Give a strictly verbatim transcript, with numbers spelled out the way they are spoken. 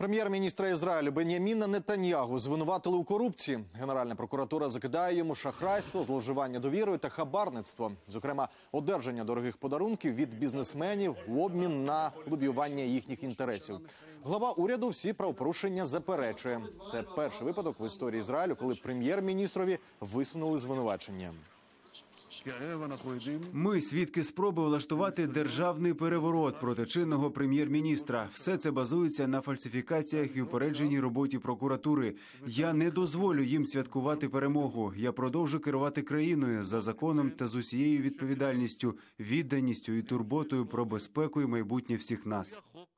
Прем'єр-міністра Ізраїлю Бен'яміна Нетаньягу звинуватили у корупції. Генеральна прокуратура закидає йому шахрайство, зловживання довірою та хабарництво. Зокрема, одержання дорогих подарунків від бізнесменів в обмін на лобіювання їхніх інтересів. Глава уряду всі правопорушення заперечує. Це перший випадок в історії Ізраїлю, коли прем'єр-міністрові висунули звинувачення. Ми свідки спроби влаштувати державний переворот проти чинного прем'єр-міністра. Все це базується на фальсифікаціях і упередженій роботі прокуратури. Я не дозволю їм святкувати перемогу. Я продовжу керувати країною за законом та з усією відповідальністю, відданістю і турботою про безпеку і майбутнє всіх нас.